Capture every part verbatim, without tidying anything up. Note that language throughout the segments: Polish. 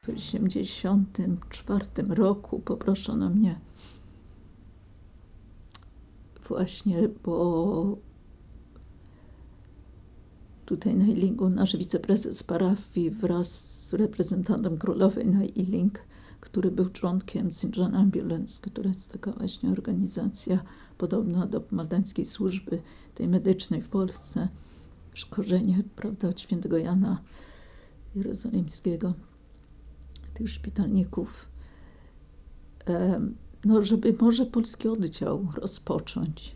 W osiemdziesiątym czwartym roku poproszono mnie właśnie, bo tutaj na Ealingu nasz wiceprezes parafii wraz z reprezentantem królowej na Ealing, który był członkiem Saint John Ambulance, która jest taka właśnie organizacja podobna do maltańskiej służby tej medycznej w Polsce, korzenie, prawda, od świętego Jana Jerozolimskiego, tych szpitalników, no żeby może polski oddział rozpocząć.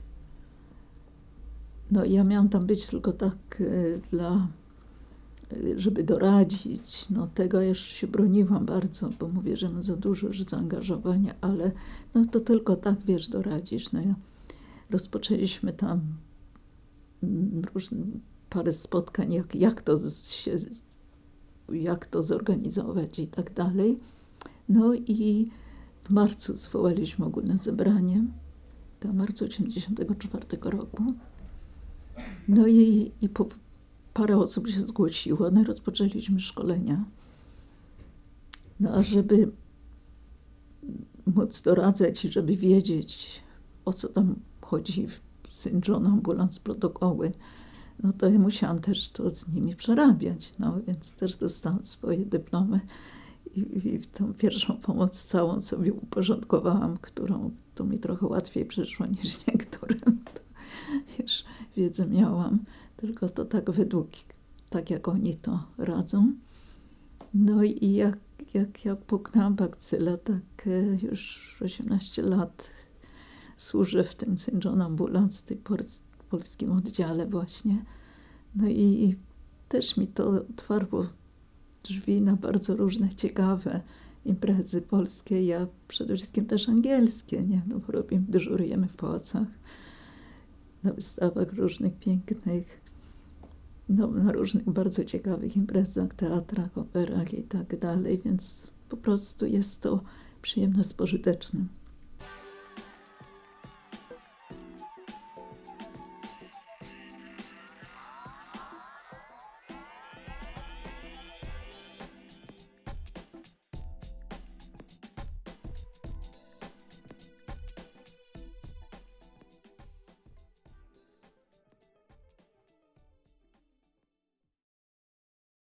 No ja miałam tam być tylko tak dla, żeby doradzić. No tego jeszcze się broniłam bardzo, bo mówię, że mam za dużo już zaangażowania, ale no to tylko tak, wiesz, doradzisz. No ja rozpoczęliśmy tam różne, parę spotkań, jak, jak to się, jak to zorganizować i tak dalej. No i w marcu zwołaliśmy ogólne zebranie, to w marcu osiemdziesiątego czwartego roku. No i, i po, parę osób się zgłosiło, no i rozpoczęliśmy szkolenia. No a żeby móc doradzać i żeby wiedzieć, o co tam chodzi w Saint John Ambulance, protokoły, no to ja musiałam też to z nimi przerabiać, no więc też dostałam swoje dyplomy i, i tą pierwszą pomoc całą sobie uporządkowałam, którą to mi trochę łatwiej przyszło niż niektórym. To już wiedzę miałam, tylko to tak według, tak jak oni to radzą. No i jak, jak ja puknęłam bakcyla, tak już osiemnaście lat służę w tym Saint John Ambulance, w tej polskim oddziale właśnie. No i też mi to otwarło drzwi na bardzo różne ciekawe imprezy polskie, ja przede wszystkim też angielskie, nie? No bo robimy, dyżurujemy w pałacach, na wystawach różnych pięknych, no, na różnych bardzo ciekawych imprezach, teatrach, operach i tak dalej, więc po prostu jest to przyjemne z pożytecznym.